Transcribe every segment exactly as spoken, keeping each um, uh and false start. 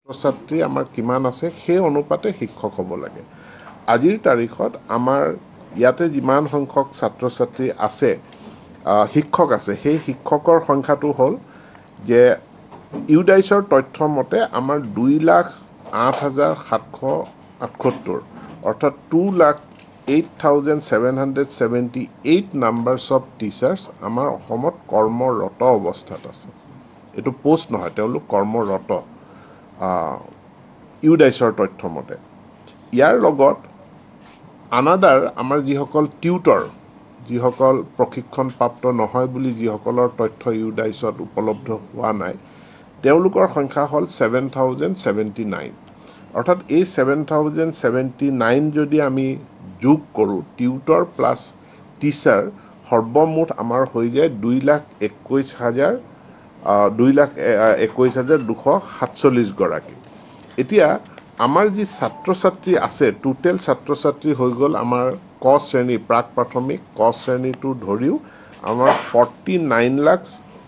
ছাত্ৰী আমাৰ কিমান আছে সেই অনুপাতে শিক্ষক হ'ব লাগে। আজিৰ তাৰিখত আমাৰ ইয়াতে যিমান সংখ্যক ছাত্ৰ ছাত্ৰী আছে শিক্ষক আছে সেই শিক্ষকৰ সংখ্যাটো হ'ল যে ইউডাইছৰ তথ্য মতে আমাৰ দুই লাখ আঠ হাজাৰ সাতশ আঠসত্তৰ অৰ্থাৎ two lakh eight thousand seven hundred seventy eight numbers of teachers আমাৰ অসমত কৰ্মৰত অৱস্থাত আছে। এইটো পোষ্ট নহয়, তেওঁলোক কৰ্মৰত ইউডাইছৰ তথ্য মতে। ইয়াৰ লগত আনাদাৰ আমাৰ যিসকল টিউটৰ, যিসকল প্ৰশিক্ষণপ্ৰাপ্ত নহয় বুলি যিসকলৰ তথ্য ইউডাইছত উপলব্ধ হোৱা নাই, তেওঁলোকৰ সংখ্যা হ'ল ছেভেন থাউজেণ্ড ছেভেণ্টি নাইন। অৰ্থাৎ এই ছেভেন থাউজেণ্ড ছেভেণ্টি নাইন যদি আমি যোগ কৰোঁ, টিউটৰ প্লাছ টিচাৰ সৰ্বমুঠ আমাৰ হৈ যায় দুই লাখ একৈছ হাজাৰ দুই লাখ একৈছ হাজাৰ দুশ সাতচল্লিছ গৰাকী। এতিয়া আমাৰ যি ছাত্ৰ ছাত্ৰী আছে, টোটেল ছাত্ৰ ছাত্ৰী হৈ গ'ল আমাৰ ক শ্ৰেণী, প্ৰাক প্ৰাথমিক ক শ্ৰেণীটো ধৰিও আমাৰ forty nine lakh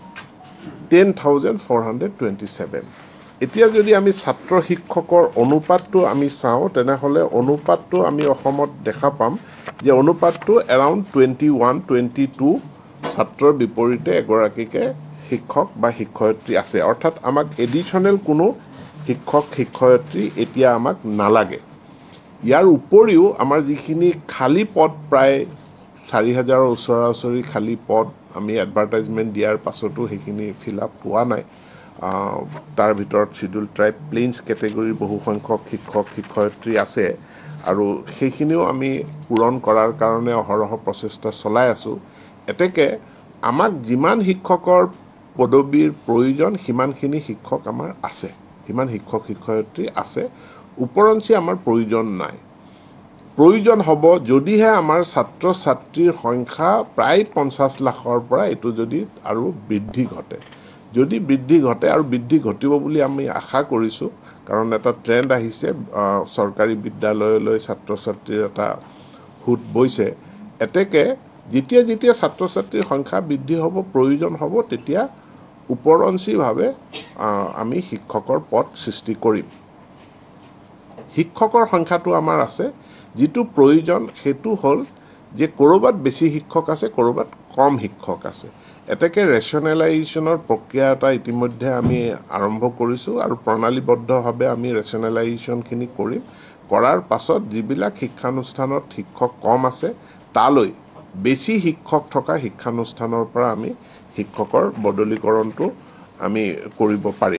ten thousand four hundred twenty seven. এতিয়া যদি আমি ছাত্ৰ শিক্ষকৰ অনুপাতটো আমি চাওঁ, তেনেহ'লে অনুপাতটো আমি অসমত দেখা পাম যে অনুপাতটো around twenty one twenty two ছাত্ৰৰ বিপৰীতে এগৰাকীকে শিক্ষক বা শিক্ষয়িত্ৰী আছে। অৰ্থাৎ আমাক এডিশ্যনেল কোনো শিক্ষক শিক্ষয়িত্ৰী এতিয়া আমাক নালাগে। ইয়াৰ উপৰিও আমাৰ যিখিনি খালী পদ, প্ৰায় চাৰি হাজাৰৰ ওচৰা ওচৰি খালী পদ আমি এডভাৰটাইজমেণ্ট দিয়াৰ পাছতো সেইখিনি ফিল আপ হোৱা নাই। তাৰ ভিতৰত চিডিউল ট্ৰাইব প্লেইনছ কেটেগৰীৰ বহু সংখ্যক শিক্ষক শিক্ষয়িত্ৰী আছে আৰু সেইখিনিও আমি পূৰণ কৰাৰ কাৰণে অহৰহ প্ৰচেষ্টা চলাই আছোঁ। এতেকে আমাক যিমান শিক্ষকৰ পদবীৰ প্ৰয়োজন সিমানখিনি শিক্ষক আমাৰ আছে, সিমান শিক্ষক শিক্ষয়িত্ৰী আছে, ওপৰঞ্চি আমাৰ প্ৰয়োজন নাই। প্ৰয়োজন হ'ব যদিহে আমাৰ ছাত্ৰ ছাত্ৰীৰ সংখ্যা প্ৰায় পঞ্চাছ লাখৰ পৰা এইটো যদি আৰু বৃদ্ধি ঘটে। যদি বৃদ্ধি ঘটে, আৰু বৃদ্ধি ঘটিব বুলি আমি আশা কৰিছোঁ, কাৰণ এটা ট্ৰেণ্ড আহিছে, চৰকাৰী বিদ্যালয়লৈ ছাত্ৰ ছাত্ৰীৰ এটা সোঁত বৈছে। এতেকে যেতিয়া যেতিয়া ছাত্ৰ ছাত্ৰীৰ সংখ্যা বৃদ্ধি হ'ব, প্ৰয়োজন হ'ব, তেতিয়া ওপৰঞ্চিভাৱে আমি শিক্ষকৰ পদ সৃষ্টি কৰিম। শিক্ষকৰ সংখ্যাটো আমাৰ আছে, যিটো প্ৰয়োজন সেইটো হ'ল যে ক'ৰবাত বেছি শিক্ষক আছে, ক'ৰবাত কম শিক্ষক আছে। এতেকে ৰেচনেলাইজেশ্যনৰ প্ৰক্ৰিয়া এটা ইতিমধ্যে আমি আৰম্ভ কৰিছোঁ আৰু প্ৰণালীবদ্ধভাৱে আমি ৰেচনেলাইজেশ্যনখিনি কৰিম। কৰাৰ পাছত যিবিলাক শিক্ষানুষ্ঠানত শিক্ষক কম আছে তালৈ বেছি শিক্ষক থকা শিক্ষানুষ্ঠানৰ পৰা আমি শিক্ষকৰ বদলীকৰণটো আমি কৰিব পাৰিম।